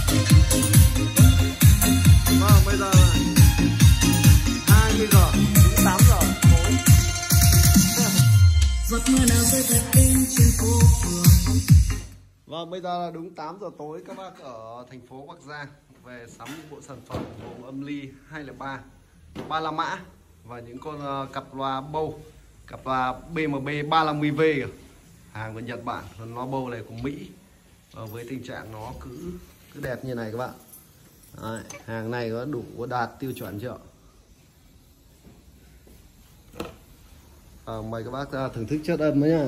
Vâng, bây giờ 20 giờ, đúng 8 giờ tối. Giọt mưa nào rơi thật êm trên phố phường. Vâng, bây giờ là đúng 8 giờ tối, các bác ở thành phố Bắc Giang về sắm những bộ sản phẩm gồm âm ly 203, 35 mã và những con cặp loa bầu, cặp loa BMB 350V kìa. Hàng của Nhật Bản, loa bầu này của Mỹ. Với tình trạng nó cứ đẹp như này các bạn. Đấy, hàng này có đủ đạt tiêu chuẩn chưa? Mời các bác thưởng thức chất âm đấy nhá.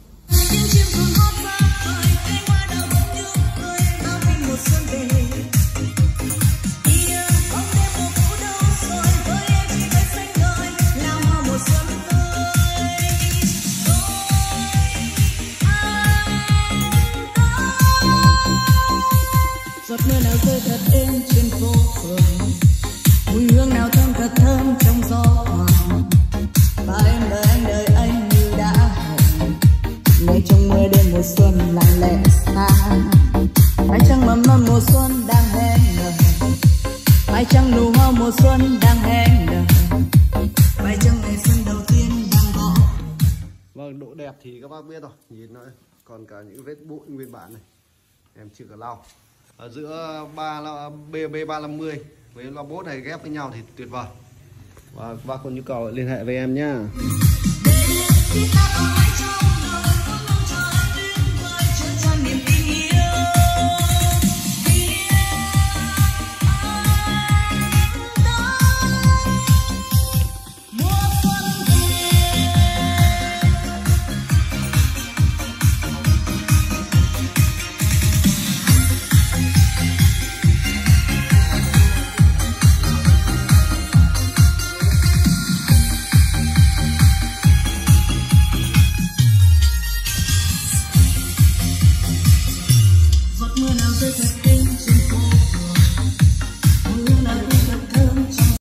Giọt mưa nào rơi thật êm trên phố phường, mùi hương nào thơm thật thơm trong gió thoảng. Và em đợi anh như đã hẹn, ngày trong mưa đêm mùa xuân lặng lẽ xa. Phải chăng mầm non mùa xuân đang hé nở, phải chăng nụ hoa mùa xuân đang hé nở, phải chăng ngày xuân đầu tiên đang gõ. Vâng, độ đẹp thì các bác biết rồi, nhìn nữa, còn cả những vết bụi nguyên bản này em chưa cả lau. Ở giữa BB350 với loa bốt này ghép với nhau thì tuyệt vời. Và các bác có nhu cầu liên hệ với em nhá.